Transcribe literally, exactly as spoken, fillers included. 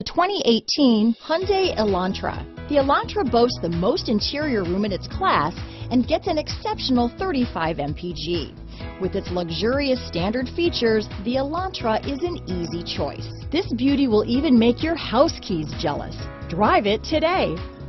twenty eighteen Hyundai Elantra. The Elantra boasts the most interior room in its class and gets an exceptional thirty-five M P G. With its luxurious standard features, the Elantra is an easy choice. This beauty will even make your house keys jealous. Drive it today.